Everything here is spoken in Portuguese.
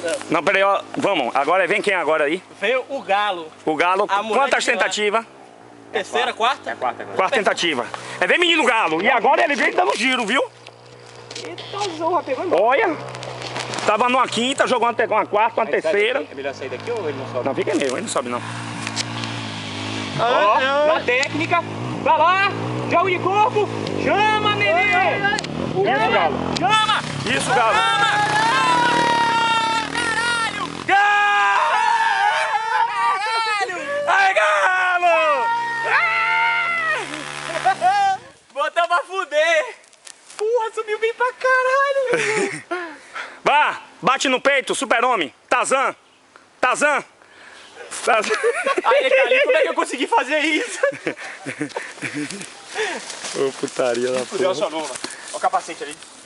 Não, peraí, ó. Vamos. Agora vem quem agora aí? Veio o Galo. O Galo. A mulher Quantas de lá. tentativas? Terceira, quarta? É a quarta. Quarta tentativa. Vem menino Galo. E agora ele veio dando giro, viu? Eita, zorra, pegou embora. Olha. Tava numa quinta, jogou uma quarta, uma terceira. É melhor sair daqui ou ele não sobe? Não, fica meio, ele não sobe não. Ó, Na técnica. Vai lá. Jogo de corpo. Chama, menino. Isso, Galo. chama! Isso, Galo. Caralho! Caralho! Ai, Galo! Botou pra fuder! Porra, subiu bem pra caralho! Vá, bate no peito, super-homem. Tarzan. Tarzan. Tarzan. Aí, cara, como é que eu consegui fazer isso? Ô, putaria da Fudeu porra. a sua nova. Olha o capacete ali.